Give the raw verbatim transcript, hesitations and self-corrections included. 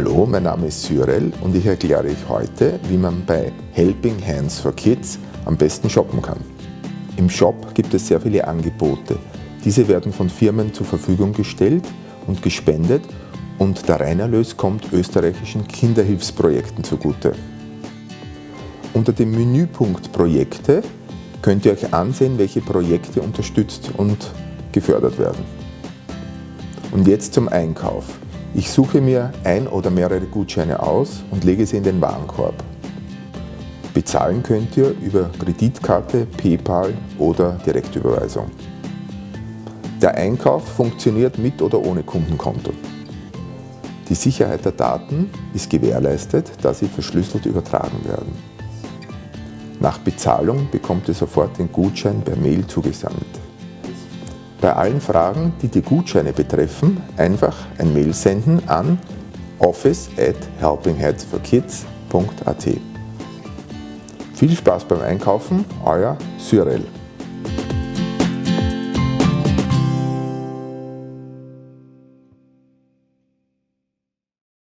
Hallo, mein Name ist Cyril und ich erkläre euch heute, wie man bei Helping Hands for Kids am besten shoppen kann. Im Shop gibt es sehr viele Angebote. Diese werden von Firmen zur Verfügung gestellt und gespendet und der Reinerlös kommt österreichischen Kinderhilfsprojekten zugute. Unter dem Menüpunkt Projekte könnt ihr euch ansehen, welche Projekte unterstützt und gefördert werden. Und jetzt zum Einkauf. Ich suche mir ein oder mehrere Gutscheine aus und lege sie in den Warenkorb. Bezahlen könnt ihr über Kreditkarte, PayPal oder Direktüberweisung. Der Einkauf funktioniert mit oder ohne Kundenkonto. Die Sicherheit der Daten ist gewährleistet, da sie verschlüsselt übertragen werden. Nach Bezahlung bekommt ihr sofort den Gutschein per Mail zugesandt. Bei allen Fragen, die die Gutscheine betreffen, einfach ein Mail senden an office at helping hands for kids punkt a t. Viel Spaß beim Einkaufen, euer Cyril.